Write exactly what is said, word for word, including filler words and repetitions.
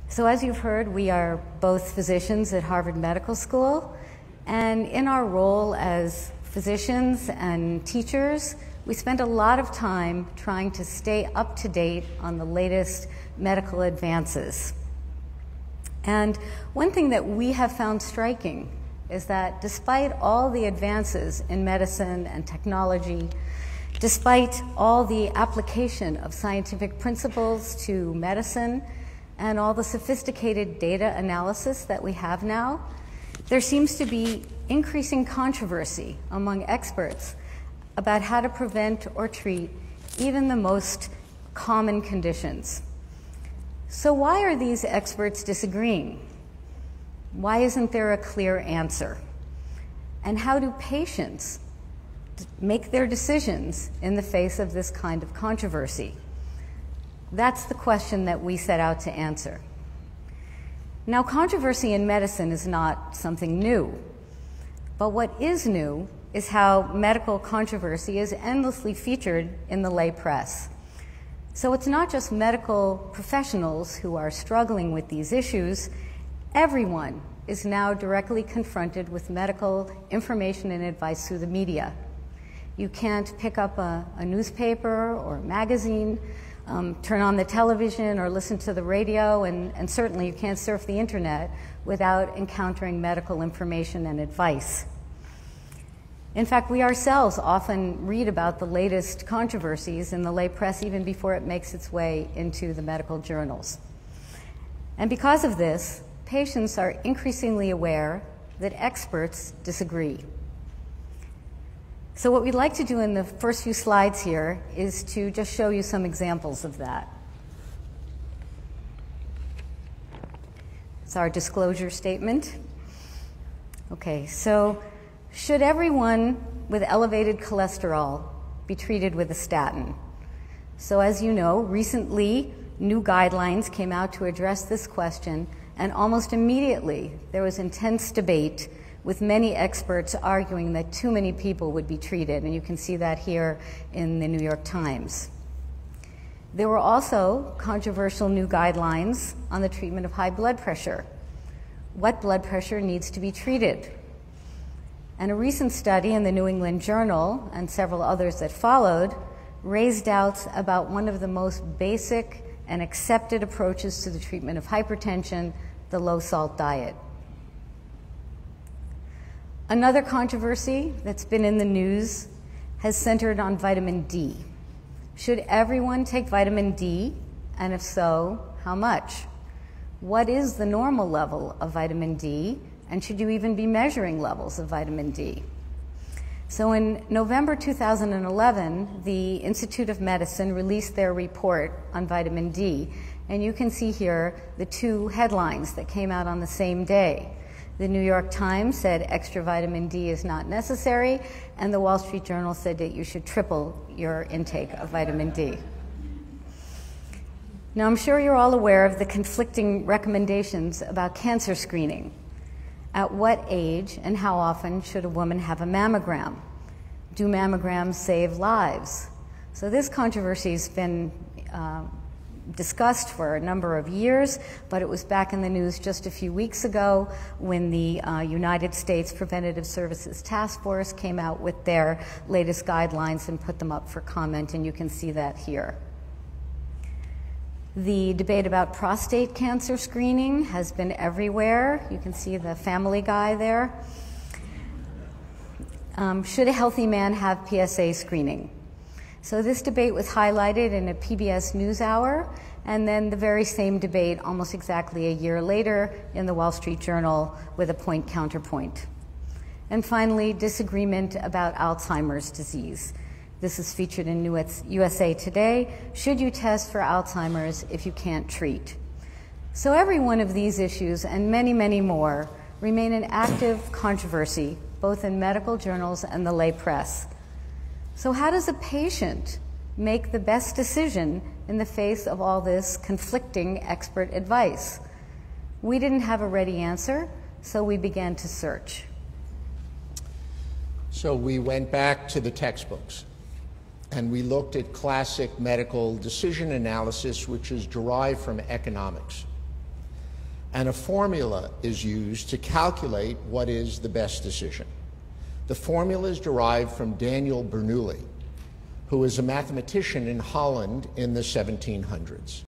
So as you've heard, we are both physicians at Harvard Medical School, and in our role as physicians and teachers, we spend a lot of time trying to stay up to date on the latest medical advances. And one thing that we have found striking is that despite all the advances in medicine and technology, despite all the application of scientific principles to medicine and all the sophisticated data analysis that we have now, there seems to be increasing controversy among experts about how to prevent or treat even the most common conditions. So why are these experts disagreeing? Why isn't there a clear answer? And how do patients make their decisions in the face of this kind of controversy? That's the question that we set out to answer. Now, controversy in medicine is not something new, but what is new is how medical controversy is endlessly featured in the lay press. So it's not just medical professionals who are struggling with these issues. Everyone is now directly confronted with medical information and advice through the media. You can't pick up a, a newspaper or a magazine, um, turn on the television or listen to the radio, and, and certainly you can't surf the internet without encountering medical information and advice. In fact, we ourselves often read about the latest controversies in the lay press even before it makes its way into the medical journals. And because of this, patients are increasingly aware that experts disagree. So what we'd like to do in the first few slides here is to just show you some examples of that. It's our disclosure statement. Okay, so should everyone with elevated cholesterol be treated with a statin? So as you know, recently new guidelines came out to address this question, and almost immediately there was intense debate with many experts arguing that too many people would be treated, and you can see that here in the New York Times. There were also controversial new guidelines on the treatment of high blood pressure. What blood pressure needs to be treated? And a recent study in the New England Journal, and several others that followed, raised doubts about one of the most basic and accepted approaches to the treatment of hypertension, the low-salt diet. Another controversy that's been in the news has centered on vitamin D. Should everyone take vitamin D, and if so, how much? What is the normal level of vitamin D? And should you even be measuring levels of vitamin D? So in November two thousand eleven, the Institute of Medicine released their report on vitamin D. And you can see here the two headlines that came out on the same day. The New York Times said extra vitamin D is not necessary, and the Wall Street Journal said that you should triple your intake of vitamin D. Now, I'm sure you're all aware of the conflicting recommendations about cancer screening. At what age and how often should a woman have a mammogram? Do mammograms save lives? So this controversy has been uh, discussed for a number of years, but it was back in the news just a few weeks ago when the uh, United States Preventative Services Task Force came out with their latest guidelines and put them up for comment, and you can see that here. The debate about prostate cancer screening has been everywhere. You can see the Family Guy there. Um, should a healthy man have P S A screening? So this debate was highlighted in a P B S NewsHour, and then the very same debate almost exactly a year later in the Wall Street Journal with a point counterpoint. And finally, disagreement about Alzheimer's disease. This is featured in U S A Today. Should you test for Alzheimer's if you can't treat? So every one of these issues and many, many more remain an active controversy, both in medical journals and the lay press. So how does a patient make the best decision in the face of all this conflicting expert advice? We didn't have a ready answer, so we began to search. So we went back to the textbooks, and we looked at classic medical decision analysis, which is derived from economics. and a formula is used to calculate what is the best decision. The formula is derived from Daniel Bernoulli, who was a mathematician in Holland in the seventeen hundreds.